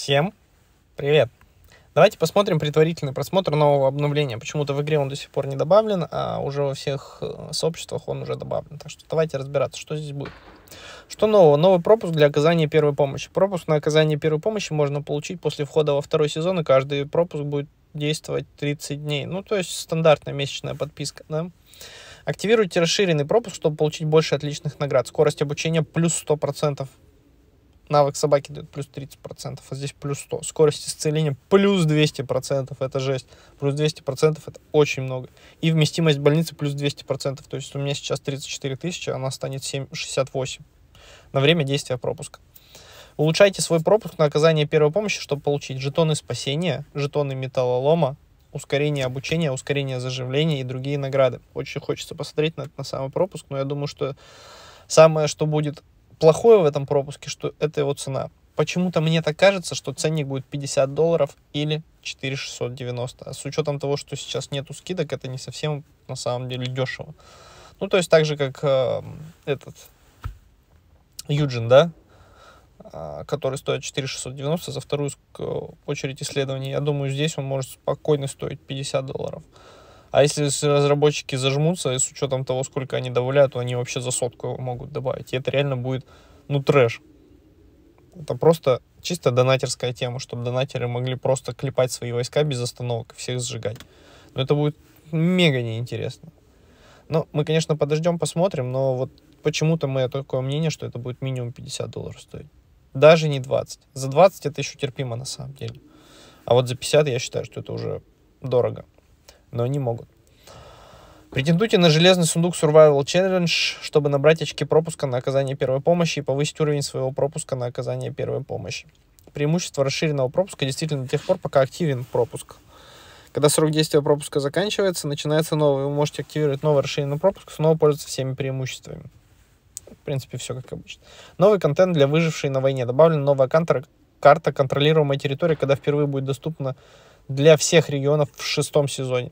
Всем привет! Давайте посмотрим предварительный просмотр нового обновления. Почему-то в игре он до сих пор не добавлен, а уже во всех сообществах он уже добавлен. Так что давайте разбираться, что здесь будет. Что нового? Новый пропуск для оказания первой помощи. Пропуск на оказание первой помощи можно получить после входа во второй сезон, и каждый пропуск будет действовать 30 дней. Ну, то есть стандартная месячная подписка, да? Активируйте расширенный пропуск, чтобы получить больше отличных наград. Скорость обучения плюс 100%. Навык собаки дает плюс 30%, а здесь плюс 100. Скорость исцеления плюс 200%, это жесть. Плюс 200% это очень много. И вместимость больницы плюс 200%. То есть у меня сейчас 34 тысячи, она станет 68 на время действия пропуска. Улучшайте свой пропуск на оказание первой помощи, чтобы получить жетоны спасения, жетоны металлолома, ускорение обучения, ускорение заживления и другие награды. Очень хочется посмотреть на самый пропуск, но я думаю, что самое, что будет плохое в этом пропуске, что это его цена. Почему-то мне так кажется, что ценник будет $50 или 4690. А с учетом того, что сейчас нету скидок, это не совсем на самом деле дешево. Ну, то есть так же, как этот Юджин, да, который стоит 4690 за вторую очередь исследований. Я думаю, здесь он может спокойно стоить $50. А если разработчики зажмутся, и с учетом того, сколько они добавляют, то они вообще за сотку его могут добавить. И это реально будет, ну, трэш. Это просто чисто донатерская тема, чтобы донатеры могли просто клепать свои войска без остановок и всех сжигать. Но это будет мега неинтересно. Ну, мы, конечно, подождем, посмотрим, но вот почему-то мое такое мнение, что это будет минимум $50 стоить. Даже не 20. За 20 это еще терпимо на самом деле. А вот за 50 я считаю, что это уже дорого. Но они могут. Претендуйте на железный сундук Survival Challenge, чтобы набрать очки пропуска на оказание первой помощи и повысить уровень своего пропуска на оказание первой помощи. Преимущество расширенного пропуска действительно до тех пор, пока активен пропуск. Когда срок действия пропуска заканчивается, начинается новый. Вы можете активировать новый расширенный пропуск, снова пользоваться всеми преимуществами. В принципе, все как обычно. Новый контент для выжившей на войне. Добавлена новая карта контролируемой территории, когда впервые будет доступна для всех регионов в 6-м сезоне.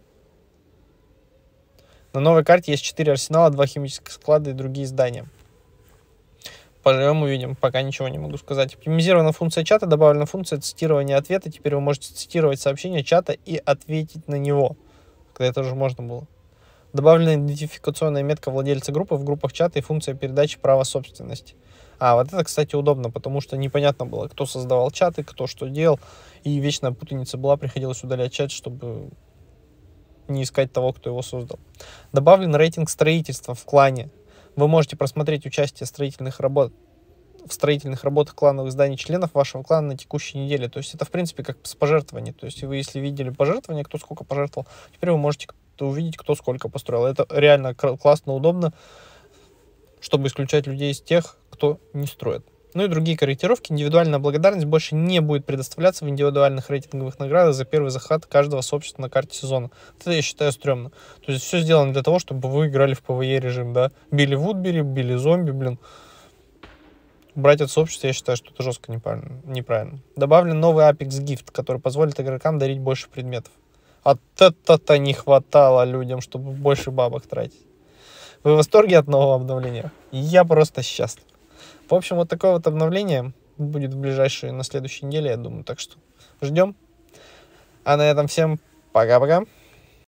На новой карте есть 4 арсенала, 2 химических склада и другие здания. Поживем, увидим. Пока ничего не могу сказать. Оптимизирована функция чата, добавлена функция цитирования ответа. Теперь вы можете цитировать сообщение чата и ответить на него. Когда это уже можно было. Добавлена идентификационная метка владельца группы в группах чата и функция передачи права собственности. А, вот это, кстати, удобно, потому что непонятно было, кто создавал чаты, кто что делал. И вечная путаница была, приходилось удалять чат, чтобы не искать того, кто его создал. Добавлен рейтинг строительства в клане. Вы можете просмотреть участие в строительных работах клановых зданий членов вашего клана на текущей неделе. То есть это, в принципе, как с пожертвований. То есть вы, если видели пожертвования, кто сколько пожертвовал, теперь вы можете увидеть, кто сколько построил. Это реально классно, удобно, чтобы исключать людей из тех, кто не строит. Ну и другие корректировки. Индивидуальная благодарность больше не будет предоставляться в индивидуальных рейтинговых наградах за первый захват каждого сообщества на карте сезона. Это, я считаю, стрёмно. То есть все сделано для того, чтобы вы играли в PvE режим, да. Били Вудбери, били зомби, блин. Брать от сообщества, я считаю, что это жестко неправильно. Добавлен новый Apex Gift, который позволит игрокам дарить больше предметов. От это-то не хватало людям, чтобы больше бабок тратить. Вы в восторге от нового обновления? Я просто счастлив. В общем, вот такое вот обновление будет в ближайшие, на следующей неделе, я думаю. Так что ждем. А на этом всем пока-пока.